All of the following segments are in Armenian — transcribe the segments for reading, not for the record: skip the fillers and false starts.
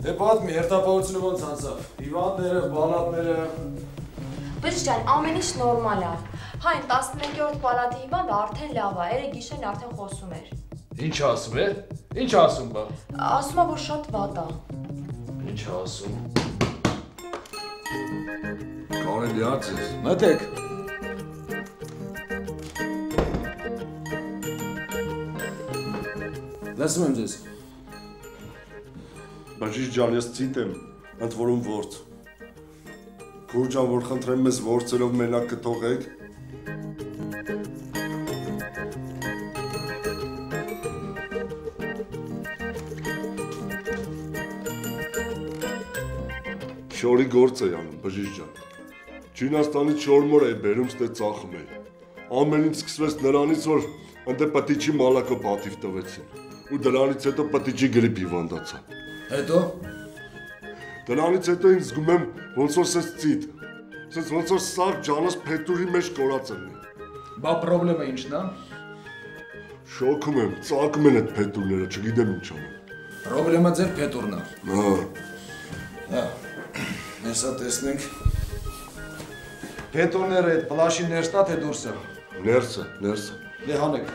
Դե պատմի, հերթապահությունը ոնց անցավ։ Հիվանդները, բալատները։ Բժիշկ ջան, ամեն ինչ նորմալ է։ Հայն 11-րդ պալատի հիվանդը արդեն լավ է, երեք գիշերն արդեն խոսում էր։ Ինչ ասում է։ Ինչ ասում բա։ Ասում է, որ շատ վատ է։ Ինչ ասում։ Կարելի է ձեզ։ Մտեք։ Լսում եմ ձեզ։ Բաժիշկ ջան, ես ցիտ եմ, ընդ որում ворց։ Քուր ջան, որ խնդրեմ մեզ ворցերով մենակ կթողեք։ Շորի գործ է անում, բժիշկ ջան։ Չինաստանից շորմոր է բերում, ստե ծախում է։ Ամեն ինչ սկսվեց նրանից, որ ընդ պտիչի մալակը պատիվ տվեցին։ Ու դրանից հետո պտիչի գրիպ հիվանդացա։ Հետո։ Դրանից հետո ինձ զգում եմ ոնց որ սենց ծիտ։ Սենց ոնց որ սաղ ջանս փետուրի մեջ կորած լինի։ Բա պրոբլեմը ինչն է։ Շոքում եմ, ծակում են այդ փետուրները, չգիտեմ ինչ անեմ։ Պրոբլեմը ձեր փետուրն է։ Հա։ Հեսա տեսնենք։ Փետուրները այդ պլաշի ներսն է թե դուրսը։ Ներսը։ Դե հանեք։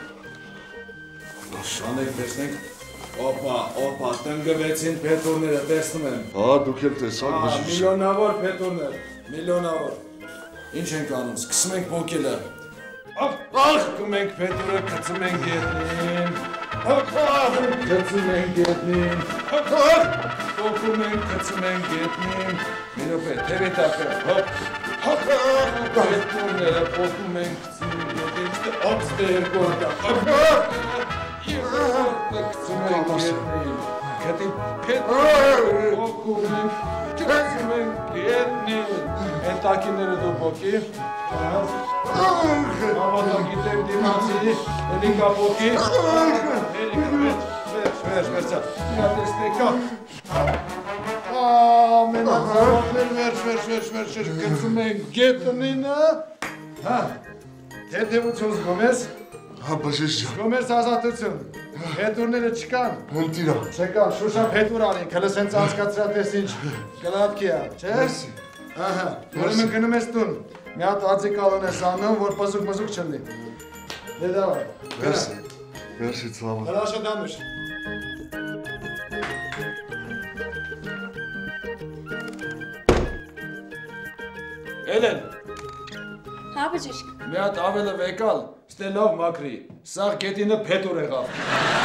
Հանեք տեսնենք։ Օպա, տնգվեցին փետուրները, տեսնում եմ։ Հա, դուք էլ տեսաք բժիշկ։ Միլիոնավոր փետուրներ, միլիոնավոր։ Ինչ ենք անում, սկսում ենք ոգելը։ Ախ, ենք փետուրը, գցում ենք գետնին։ Գցում ենք գետնին։ Ոխում ենք, գցում ենք գետնին։ Մի րոպե, թևի տակը, հոպ։ Փետուրները ոխում ենք, գցում ենք գետնին, օպստե երկու հատակ։ Գցում ենք գետնին։ Գետին փետուրը ոխում ենք, գցում ենք գետնին։ Են տակիները դու ոգի։ Հավատագիտեմ դիմացի, էլի կապոքի։ Վերջ, նա տեսնեկա։ Մենացավատներ, վերջ, գծում ենք գետնինը։ Հա, թեթևություն զգում ես։ Հա, բժիշկ ջան։ Զգում ես ազատություն։ Փետուրները չկան։ Հնդիրա։ Չկան, Շուշա փետուր արին, քլս հենց անցկացրա տես ինչ կլատքի է, չէ՞։ Ահա, ուրեմն գնում ես տուն։ Մի հատ ածիկալն ես անում, որ պզուկ չլինի։ Դե դավայ։ Մերսի ցավը։ Հրաշա դանուշ։ Էլեն։ Հա բժիշկ։ Մի հատ ավելը վեկալ, ստե լավ մաքրի։ Սաղ գետինը փետուր եղավ։